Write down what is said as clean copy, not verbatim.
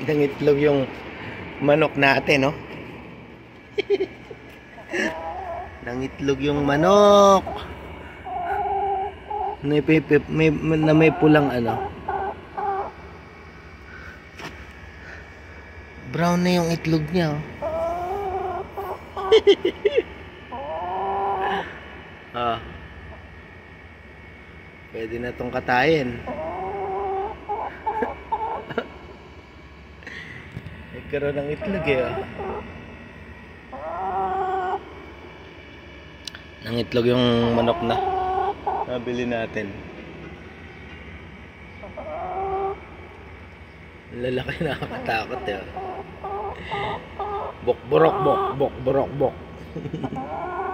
Nangitlog yung manok natin, no? Nangitlog yung manok. May pulang ano. Brown na yung itlog niya, oh. Ah. Pwede na tong katayin. Nagkaroon ng itlog, eh, oh. Nangitlog yung manok na nabili natin. Lalaki, nakakatakot, eh. Bok borok bok, bok borok bok.